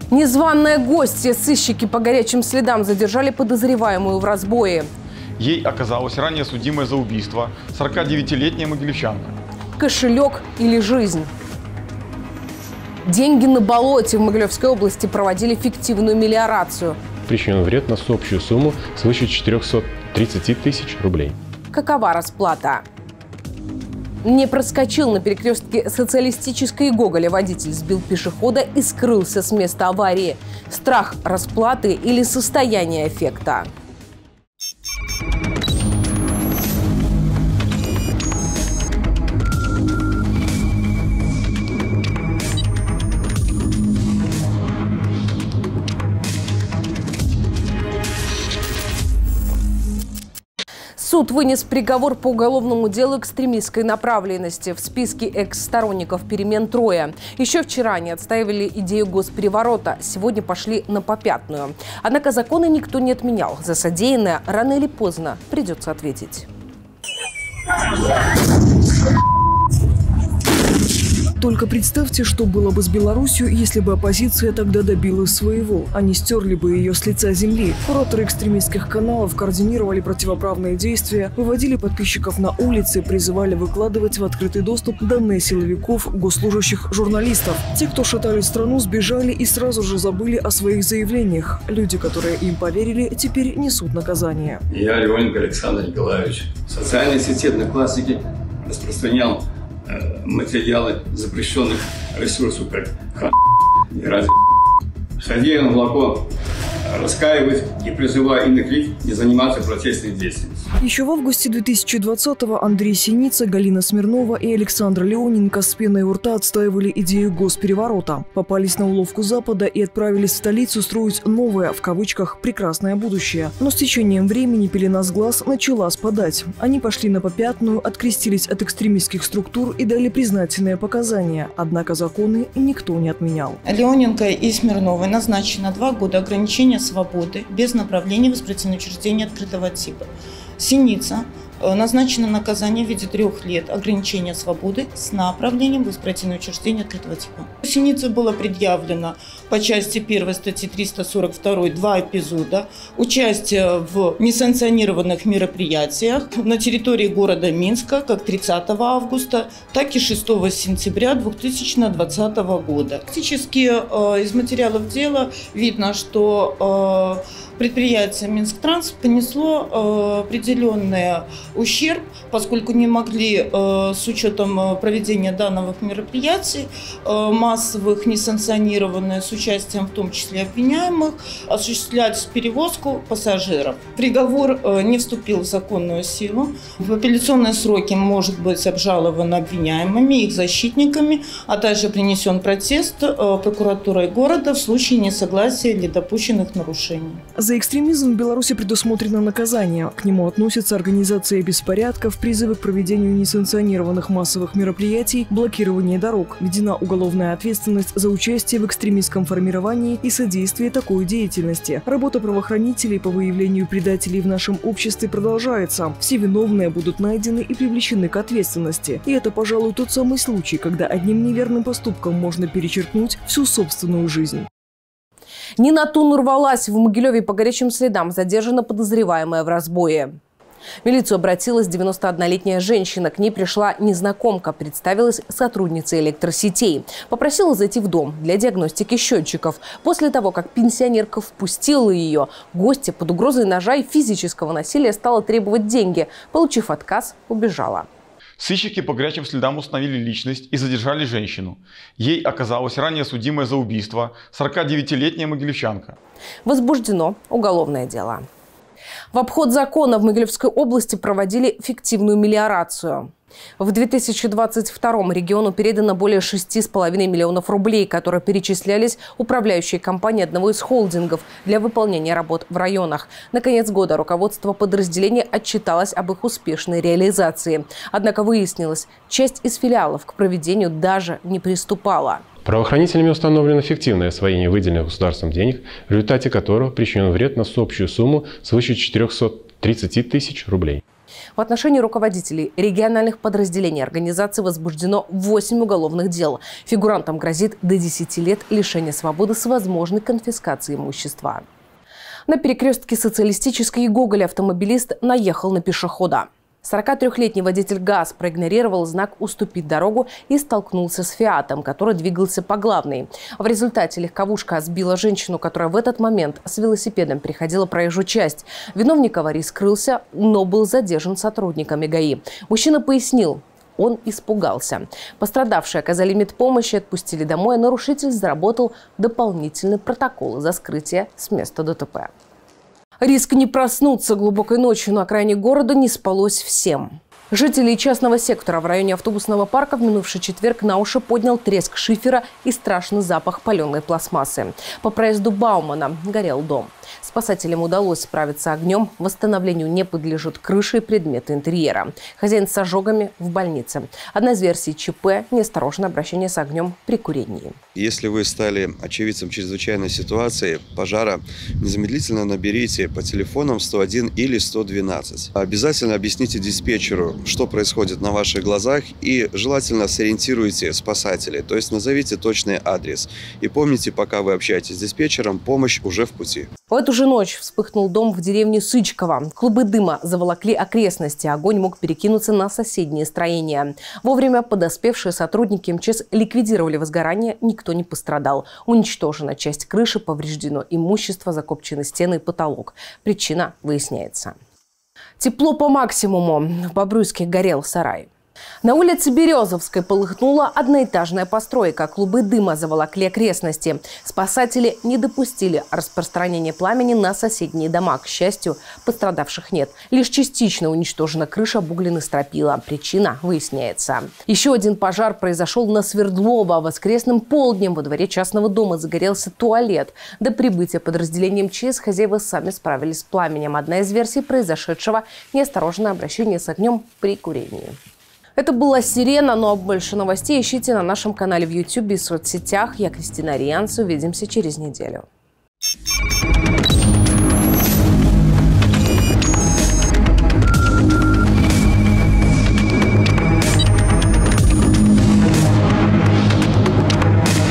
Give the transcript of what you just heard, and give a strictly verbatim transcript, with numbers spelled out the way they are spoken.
Незваная гостья. Сыщики по горячим следам задержали подозреваемую в разбое. Ей оказалась ранее судимая за убийство сорокадевятилетняя могилевчанка. Кошелек или жизнь? Деньги на болоте. В Могилевской области проводили фиктивную мелиорацию. Причинен вред на общую сумму свыше четырёхсот тридцати тысяч рублей. Какова расплата? Не проскочил на перекрестке Социалистической и Гоголя. Водитель сбил пешехода и скрылся с места аварии. Страх расплаты или состояние эффекта? Суд вынес приговор по уголовному делу экстремистской направленности. В списке экс-сторонников перемен трое. Еще вчера они отстаивали идею госпереворота. Сегодня пошли на попятную. Однако законы никто не отменял. За содеянное рано или поздно придется ответить. Только представьте, что было бы с Беларусью, если бы оппозиция тогда добилась своего. Они стерли бы ее с лица земли. Кураторы экстремистских каналов координировали противоправные действия, выводили подписчиков на улицы, призывали выкладывать в открытый доступ данные силовиков, госслужащих, журналистов. Те, кто шатали страну, сбежали и сразу же забыли о своих заявлениях. Люди, которые им поверили, теперь несут наказание. Я, Леоненко Александр Николаевич, в социальной сети «Одноклассники» распространял материалы запрещенных ресурсов, как х**, и радио. Содеянное молоко раскаивать и призывая иных лиц не заниматься протестной деятельностью. Еще в августе две тысячи двадцатого Андрей Синица, Галина Смирнова и Александр Леоненко с пеной у рта отстаивали идею госпереворота. Попались на уловку Запада и отправились в столицу строить новое, в кавычках, прекрасное будущее. Но с течением времени пелена с глаз начала спадать. Они пошли на попятную, открестились от экстремистских структур и дали признательные показания. Однако законы никто не отменял. Леоненко и Смирновой назначено два года ограничения свободы без направления в исправительное учреждение открытого типа. Синица назначено наказание в виде трех лет ограничения свободы с направлением в исправительное учреждение открытого типа. Синице было предъявлено по части первой статьи триста сорок два два эпизода участие в несанкционированных мероприятиях на территории города Минска как тридцатого августа, так и шестого сентября две тысячи двадцатого года. Фактически из материалов дела видно, что предприятие Минсктранс понесло определенный ущерб, поскольку не могли с учетом проведения данных мероприятий массовых, несанкционированных, с участием в том числе обвиняемых, осуществлять перевозку пассажиров. Приговор не вступил в законную силу. В апелляционные сроки может быть обжалован обвиняемыми, их защитниками, а также принесен протест прокуратурой города в случае несогласия или допущенных нарушений. За экстремизм в Беларуси предусмотрено наказание. К нему относятся организация беспорядков, призывы к проведению несанкционированных массовых мероприятий, блокирование дорог. Введена уголовная ответственность за участие в экстремистском формировании и содействие такой деятельности. Работа правоохранителей по выявлению предателей в нашем обществе продолжается. Все виновные будут найдены и привлечены к ответственности. И это, пожалуй, тот самый случай, когда одним неверным поступком можно перечеркнуть всю собственную жизнь. Не на ту нарвалась. В Могилеве по горячим следам задержана подозреваемая в разбое. В милицию обратилась девяностооднолетняя женщина. К ней пришла незнакомка, представилась сотрудницей электросетей. Попросила зайти в дом для диагностики счетчиков. После того, как пенсионерка впустила ее, гостья под угрозой ножа и физического насилия стала требовать деньги. Получив отказ, убежала. Сыщики по горячим следам установили личность и задержали женщину. Ей оказалась ранее судимая за убийство сорокадевятилетняя могилевчанка. Возбуждено уголовное дело. В обход закона в Могилевской области проводили фиктивную мелиорацию. В две тысячи двадцать втором региону передано более шести с половиной миллионов рублей, которые перечислялись управляющей компании одного из холдингов для выполнения работ в районах. На конец года руководство подразделения отчиталось об их успешной реализации. Однако выяснилось, часть из филиалов к проведению даже не приступала. Правоохранителями установлено фиктивное освоение выделенных государством денег, в результате которого причинен вред на общую сумму свыше четырёхсот тридцати тысяч рублей. В отношении руководителей региональных подразделений организации возбуждено восемь уголовных дел. Фигурантам грозит до десяти лет лишения свободы с возможной конфискацией имущества. На перекрестке Социалистической и Гоголя автомобилист наехал на пешехода. сорокатрёхлетний водитель ГАЗ проигнорировал знак «Уступить дорогу» и столкнулся с «Фиатом», который двигался по главной. В результате легковушка сбила женщину, которая в этот момент с велосипедом переходила проезжую часть. Виновник аварии скрылся, но был задержан сотрудниками ГАИ. Мужчина пояснил, он испугался. Пострадавшие оказали медпомощь и отпустили домой, а нарушитель заработал дополнительный протокол за скрытие с места ДТП. Риск не проснуться глубокой ночью на окраине города не спалось всем. Жителей частного сектора в районе автобусного парка в минувший четверг на уши поднял треск шифера и страшный запах паленой пластмассы. По проезду Баумана горел дом. Спасателям удалось справиться с огнем. Восстановлению не подлежат крыши и предметы интерьера. Хозяин с ожогами в больнице. Одна из версий ЧП – неосторожное обращение с огнем при курении. Если вы стали очевидцем чрезвычайной ситуации пожара, незамедлительно наберите по телефонам сто один или сто двенадцать. Обязательно объясните диспетчеру, что происходит на ваших глазах, и желательно сориентируйте спасателей, то есть назовите точный адрес. И помните, пока вы общаетесь с диспетчером, помощь уже в пути. В эту же ночь вспыхнул дом в деревне Сычково. Клубы дыма заволокли окрестности. Огонь мог перекинуться на соседние строения. Вовремя подоспевшие сотрудники МЧС ликвидировали возгорание. Никто не пострадал. Уничтожена часть крыши, повреждено имущество, закопчены стены и потолок. Причина выясняется. Тепло по максимуму. В Бобруйске горел сарай. На улице Березовской полыхнула одноэтажная постройка. Клубы дыма заволокли окрестности. Спасатели не допустили распространения пламени на соседние дома. К счастью, пострадавших нет. Лишь частично уничтожена крыша, обуглены стропила. Причина выясняется. Еще один пожар произошел на Свердлова. Воскресным полднем во дворе частного дома загорелся туалет. До прибытия подразделения МЧС хозяева сами справились с пламенем. Одна из версий произошедшего – неосторожное обращение с огнем при курении. Это была «Сирена», но больше новостей ищите на нашем канале в Ютубе и соцсетях. Я Кристина Рианц. Увидимся через неделю.